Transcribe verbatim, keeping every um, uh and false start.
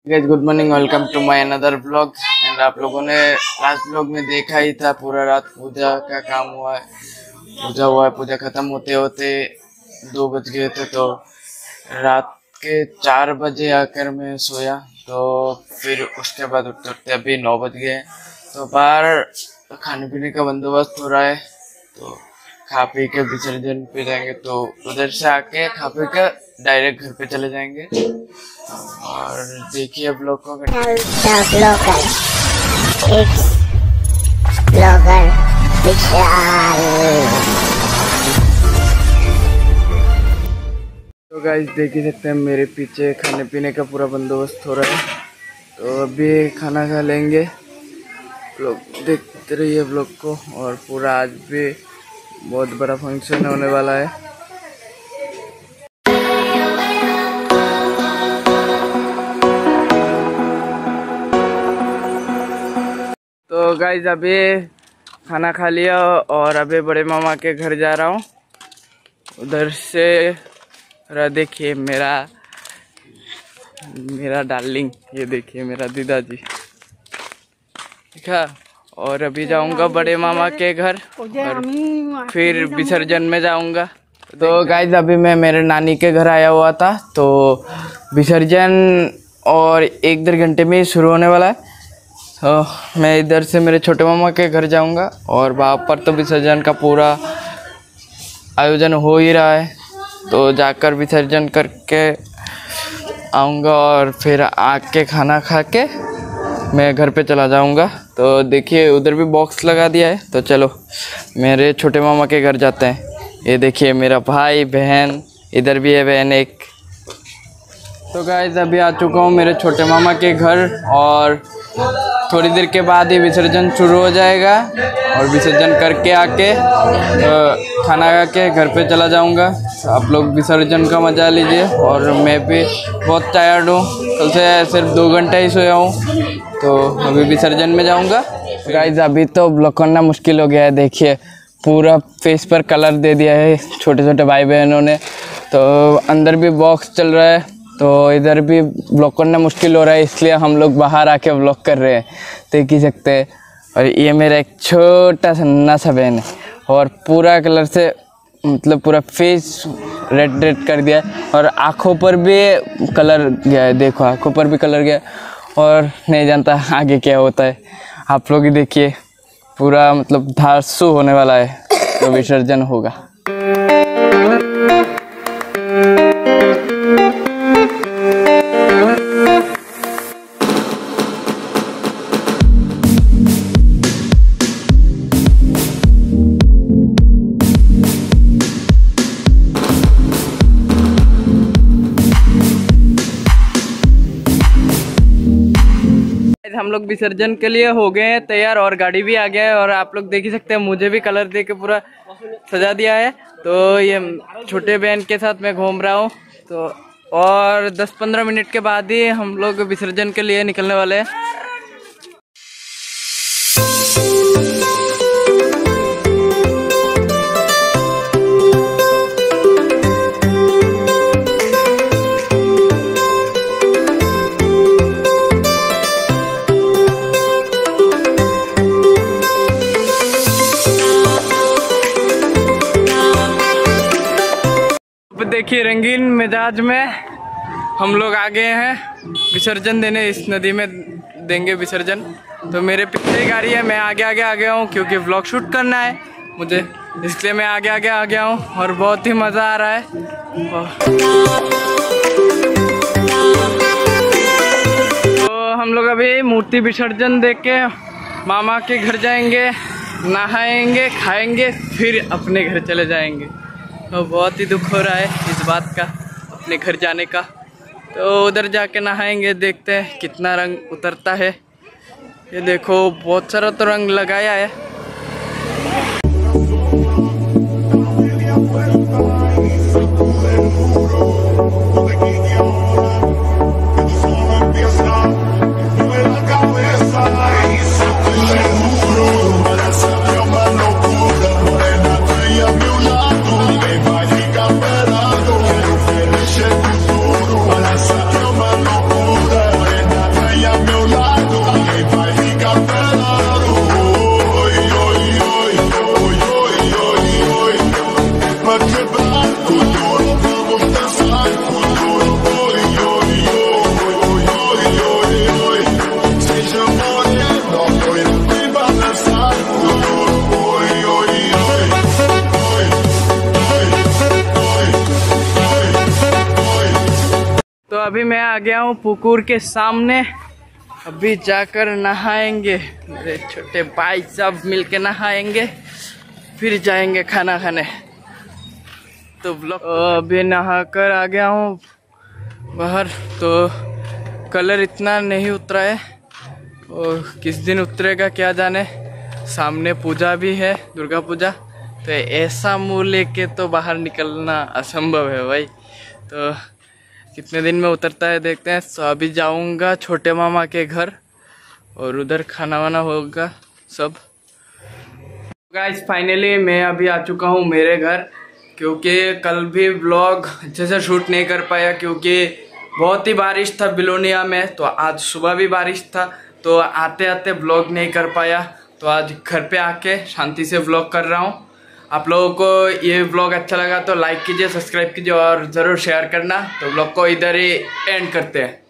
Guys good morning, welcome to my another vlog. And आप लोगों ने लास्ट व्लॉग में देखा ही था, पूरा रात पूजा का काम हुआ है, पूजा हुआ है। पूजा खत्म होते होते दो बज गए थे, तो रात के चार बजे आकर मैं सोया। तो फिर उसके बाद उठते उठते अभी नौ बज गए। तो बाहर खाने पीने का बंदोबस्त हो रहा है, तो खा पी के विसर्जन पे जाएंगे। तो उधर से आके खा पी के डायरेक्ट घर पे चले जाएंगे। और देखिए अब लोग को तो गाइस देख ही सकते हैं मेरे पीछे खाने पीने का पूरा बंदोबस्त हो रहा है। तो अभी खाना खा लेंगे, लोग देखते रहिए ब्लॉग को। और पूरा आज भी बहुत बड़ा फंक्शन होने वाला है। तो गाइज अभी खाना खा लिया और अभी बड़े मामा के घर जा रहा हूँ। उधर से देखिए मेरा मेरा डार्लिंग, ये देखिए मेरा दीदा जी, ठीक है। और अभी जाऊंगा बड़े मामा के घर और फिर विसर्जन में जाऊंगा। तो गाइज अभी मैं मेरे नानी के घर आया हुआ था, तो विसर्जन और एक डेढ़ घंटे में ही शुरू होने वाला है। तो मैं इधर से मेरे छोटे मामा के घर जाऊंगा और वहाँ पर तो विसर्जन का पूरा आयोजन हो ही रहा है। तो जाकर विसर्जन करके आऊँगा और फिर आके खाना खा के मैं घर पे चला जाऊंगा। तो देखिए उधर भी बॉक्स लगा दिया है, तो चलो मेरे छोटे मामा के घर जाते हैं। ये देखिए मेरा भाई बहन, इधर भी है बहन एक। तो गाइस अभी आ चुका हूँ मेरे छोटे मामा के घर और थोड़ी देर के बाद ही विसर्जन शुरू हो जाएगा। और विसर्जन करके आके खाना खा के घर पे चला जाऊंगा। आप लोग विसर्जन का मजा लीजिए। और मैं भी बहुत टायर्ड हूँ, कल से सिर्फ दो घंटा ही सोया हूँ, तो अभी विसर्जन में जाऊंगा। गाइस अभी तो ब्लॉक करना मुश्किल हो गया है, देखिए पूरा फेस पर कलर दे दिया है छोटे छोटे भाई बहनों ने। तो अंदर भी बॉक्स चल रहा है, तो इधर भी ब्लॉक करना मुश्किल हो रहा है, इसलिए हम लोग बाहर आके ब्लॉक कर रहे हैं, देख ही सकते हैं। और ये मेरा एक छोटा सा नन्हा सा बहन है और पूरा कलर से मतलब पूरा फेस रेड रेड कर दिया है। और आँखों पर भी कलर गया है, देखो आँखों पर भी कलर गया है। और नहीं जानता आगे क्या होता है, आप लोग ही देखिए पूरा मतलब धांसू होने वाला है, तो विसर्जन होगा। हम लोग विसर्जन के लिए हो गए हैं तैयार और गाड़ी भी आ गया है। और आप लोग देख ही सकते हैं मुझे भी कलर दे के पूरा सजा दिया है। तो ये छोटे बहन के साथ मैं घूम रहा हूँ। तो और दस पंद्रह मिनट के बाद ही हम लोग विसर्जन के लिए निकलने वाले हैं। देखिए रंगीन मिजाज में हम लोग आ गए हैं विसर्जन देने, इस नदी में देंगे विसर्जन। तो मेरे पीछे गाड़ी है, मैं आगे आगे आ गया हूँ क्योंकि व्लॉग शूट करना है मुझे, इसलिए मैं आगे आगे आ गया हूँ। और बहुत ही मज़ा आ रहा है। तो हम लोग अभी मूर्ति विसर्जन देख के मामा के घर जाएंगे, नहाएंगे, खाएंगे, फिर अपने घर चले जाएंगे। तो बहुत ही दुख हो रहा है इस बात का, अपने घर जाने का। तो उधर जाके नहाएंगे, देखते हैं कितना रंग उतरता है। ये देखो बहुत सारा तो रंग लगाया है। अभी मैं आ गया हूँ पुकुर के सामने। अभी जाकर नहाएंगे, मेरे छोटे भाई सब मिलके नहाएंगे, फिर जाएंगे खाना खाने। तो ब्लॉग अभी नहाकर आ गया हूँ बाहर। तो कलर इतना नहीं उतरा है और किस दिन उतरेगा क्या जाने। सामने पूजा भी है, दुर्गा पूजा, तो ऐसा मुंह लेके तो बाहर निकलना असंभव है भाई। तो कितने दिन में उतरता है देखते हैं। तो अभी जाऊंगा छोटे मामा के घर और उधर खाना वाना होगा सब। गाइस फाइनली मैं अभी आ चुका हूँ मेरे घर, क्योंकि कल भी व्लॉग अच्छे से शूट नहीं कर पाया क्योंकि बहुत ही बारिश था बिलोनिया में। तो आज सुबह भी बारिश था, तो आते आते व्लॉग नहीं कर पाया। तो आज घर पे आके शांति से व्लॉग कर रहा हूँ। आप लोगों को ये व्लॉग अच्छा लगा तो लाइक कीजिए, सब्सक्राइब कीजिए और ज़रूर शेयर करना। तो व्लॉग को इधर ही एंड करते हैं।